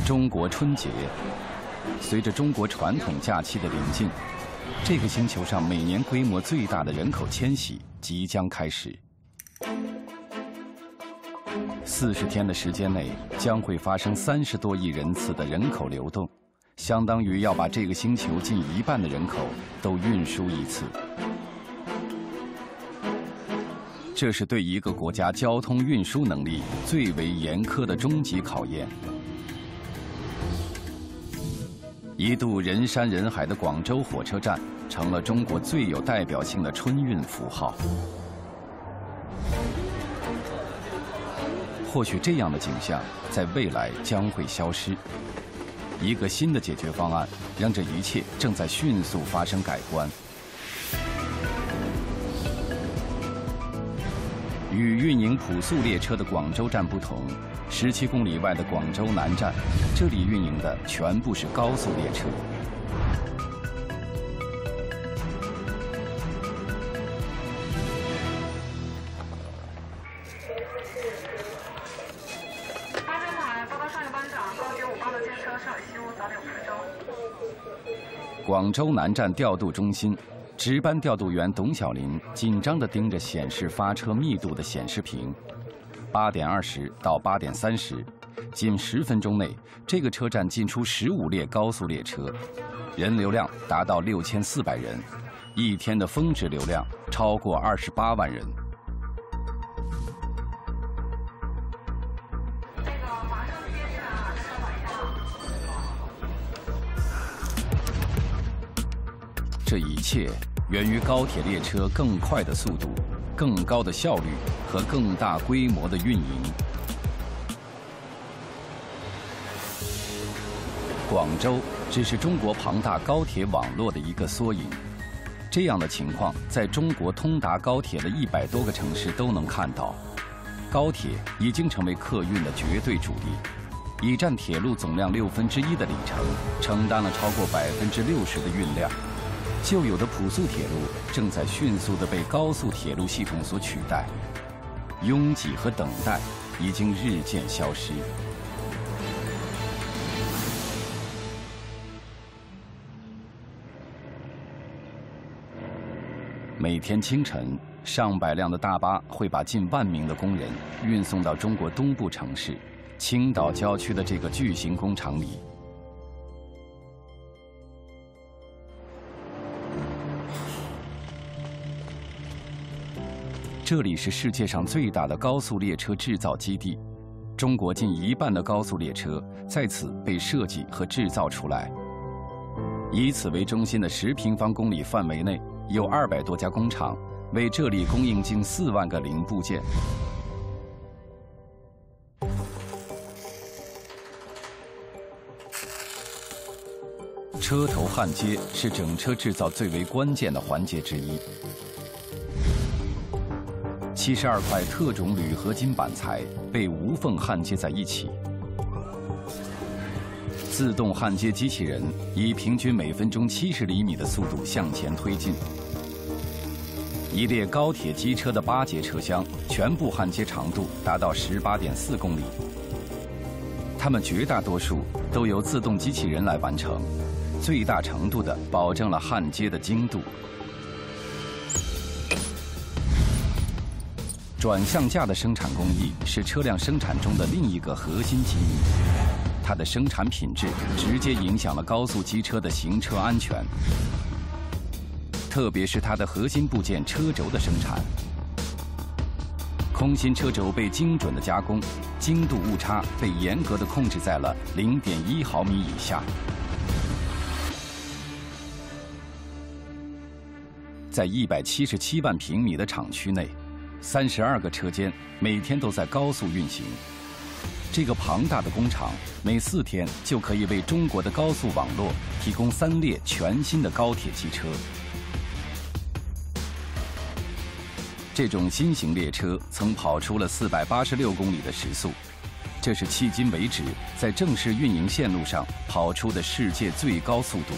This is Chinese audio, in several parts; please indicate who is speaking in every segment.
Speaker 1: 中国春节，随着中国传统假期的临近，这个星球上每年规模最大的人口迁徙即将开始。40天的时间内，将会发生30多亿人次的人口流动，相当于要把这个星球近一半的人口都运输一次。这是对一个国家交通运输能力最为严苛的终极考验。一度人山人海的广州火车站，成了中国最有代表性的春运符号。或许这样的景象在未来将会消失。一个新的解决方案，让这一切正在迅速发生改观。与运营普速列车的广州站不同，17公里外的广州南站，这里运营的全部是高速列车。
Speaker 2: 发车台报告上一班长，高铁58的列车上海西路早点福州。
Speaker 1: 广州南站调度中心。值班调度员董小林紧张地盯着显示发车密度的显示屏。8点20到8点30，仅10分钟内，这个车站进出15列高速列车，人流量达到6400人，一天的峰值流量超过28万人。这一切源于高铁列车更快的速度、更高的效率和更大规模的运营。广州只是中国庞大高铁网络的一个缩影。这样的情况在中国通达高铁的100多个城市都能看到。高铁已经成为客运的绝对主力，已占铁路总量1/6的里程，承担了超过60%的运量。旧有的普速铁路正在迅速地被高速铁路系统所取代，拥挤和等待已经日渐消失。每天清晨，上百辆的大巴会把近万名的工人运送到中国东部城市青岛郊区的这个巨型工厂里。这里是世界上最大的高速列车制造基地，中国近一半的高速列车在此被设计和制造出来。以此为中心的10平方公里范围内，有200多家工厂，为这里供应近4万个零部件。车头焊接是整车制造最为关键的环节之一。72块特种铝合金板材被无缝焊接在一起。自动焊接机器人以平均每分钟70厘米的速度向前推进。一列高铁机车的8节车厢全部焊接长度达到18.4公里。它们绝大多数都由自动机器人来完成，最大程度地保证了焊接的精度。转向架的生产工艺是车辆生产中的另一个核心机密，它的生产品质直接影响了高速机车的行车安全，特别是它的核心部件车轴的生产。空心车轴被精准的加工，精度误差被严格的控制在了0.1毫米以下。在177万平米的厂区内，32个车间每天都在高速运行。这个庞大的工厂每4天就可以为中国的高速网络提供3列全新的高铁机车。这种新型列车曾跑出了486公里的时速，这是迄今为止在正式运营线路上跑出的世界最高速度。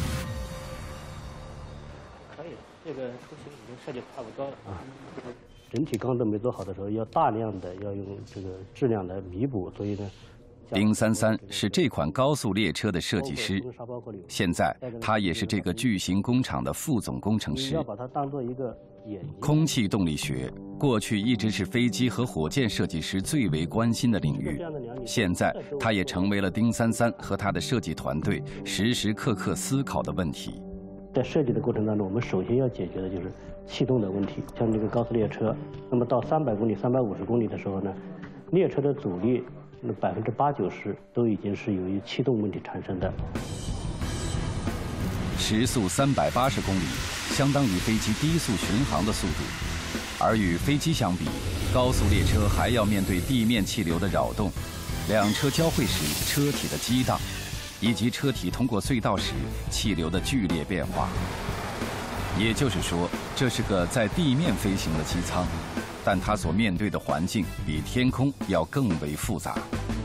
Speaker 3: 可以了，这个出行已经设计差不多了啊。 整体钢都没做好的时候，要大量的要用这个质量来弥补，所以呢。
Speaker 1: 丁33是这款高速列车的设计师，现在他也是这个巨型工厂的副总工程师。
Speaker 3: 要把它当做一个眼睛。
Speaker 1: 空气动力学过去一直是飞机和火箭设计师最为关心的领域，现在它也成为了丁33和他的设计团队时时刻刻思考的问题。
Speaker 3: 在设计的过程当中，我们首先要解决的就是气动的问题。像这个高速列车，那么到300公里、350公里的时候呢，列车的阻力。 那80%、90%都已经是由于气动问题产生的。
Speaker 1: 时速380公里，相当于飞机低速巡航的速度，而与飞机相比，高速列车还要面对地面气流的扰动，两车交汇时车体的激荡，以及车体通过隧道时气流的剧烈变化。也就是说，这是个在地面飞行的机舱。 但它所面对的环境比天空要更为复杂。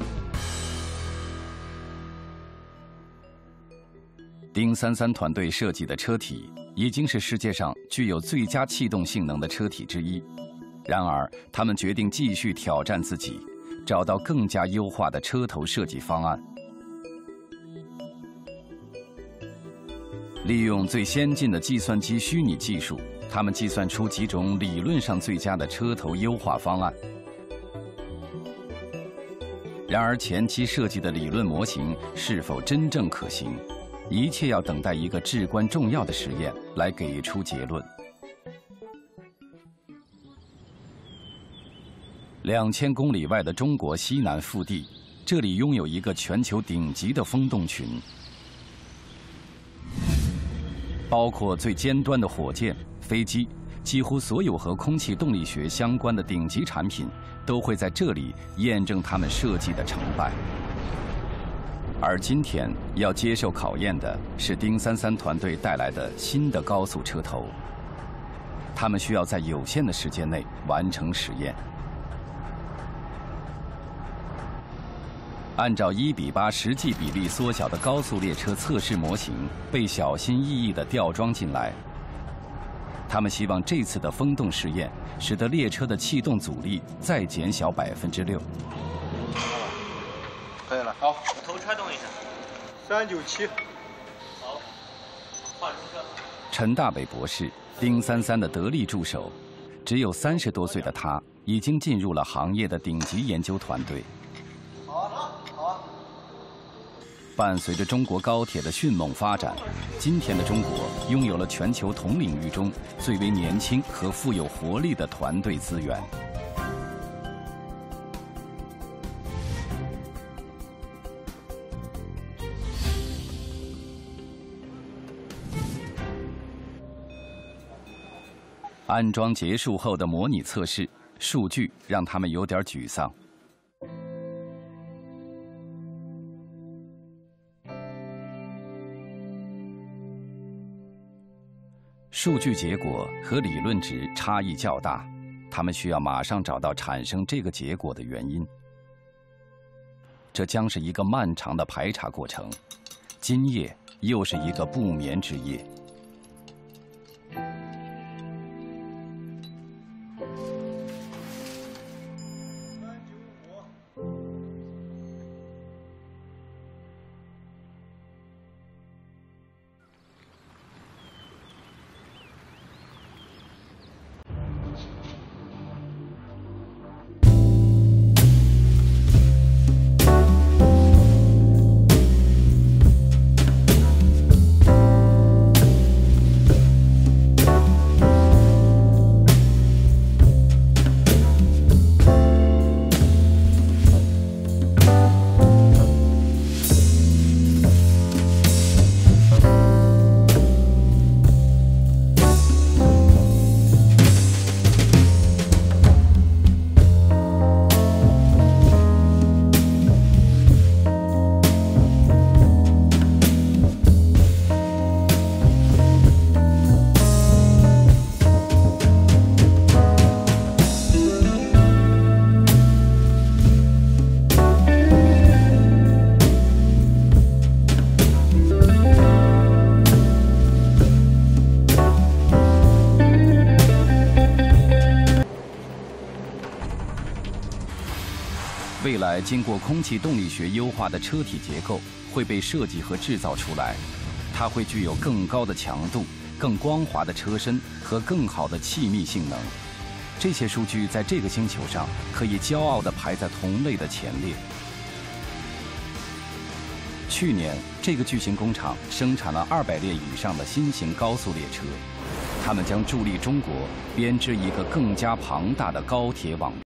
Speaker 1: 丁33团队设计的车体已经是世界上具有最佳气动性能的车体之一。然而，他们决定继续挑战自己，找到更加优化的车头设计方案。利用最先进的计算机虚拟技术。 他们计算出几种理论上最佳的车头优化方案，然而前期设计的理论模型是否真正可行，一切要等待一个至关重要的实验来给出结论。2000公里外的中国西南腹地，这里拥有一个全球顶级的风洞群，包括最尖端的火箭。 飞机几乎所有和空气动力学相关的顶级产品都会在这里验证他们设计的成败。而今天要接受考验的是丁33团队带来的新的高速车头，他们需要在有限的时间内完成实验。按照1:8实际比例缩小的高速列车测试模型被小心翼翼地吊装进来。 他们希望这次的风洞实验使得列车的气动阻力再减小6%。
Speaker 4: 可以了，好，头揣动一下。397。好，换车。
Speaker 1: 陈大伟博士，丁33的得力助手，只有30多岁的他，已经进入了行业的顶级研究团队。
Speaker 4: 好啊，好啊。
Speaker 1: 伴随着中国高铁的迅猛发展，今天的中国拥有了全球同领域中最为年轻和富有活力的团队资源。安装结束后的模拟测试数据让他们有点沮丧。 数据结果和理论值差异较大，他们需要马上找到产生这个结果的原因。这将是一个漫长的排查过程，今夜又是一个不眠之夜。 未来经过空气动力学优化的车体结构会被设计和制造出来，它会具有更高的强度、更光滑的车身和更好的气密性能。这些数据在这个星球上可以骄傲地排在同类的前列。去年，这个巨型工厂生产了200列以上的新型高速列车，它们将助力中国编织一个更加庞大的高铁网。